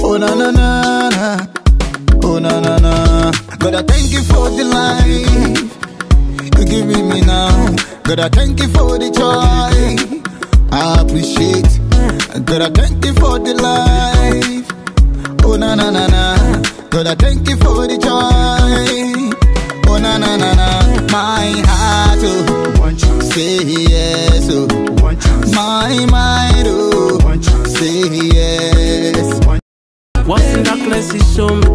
Oh na na na na, oh na na na. God, I thank you for the life you giving me now. God, I thank you for the joy I appreciate. God, I thank you for the life. Oh na na na na. God, I thank you for the joy. Oh na na na na. My heart, oh, want you say yes, oh, want you. My mind, oh, want you say yes. What's in darkness is shown me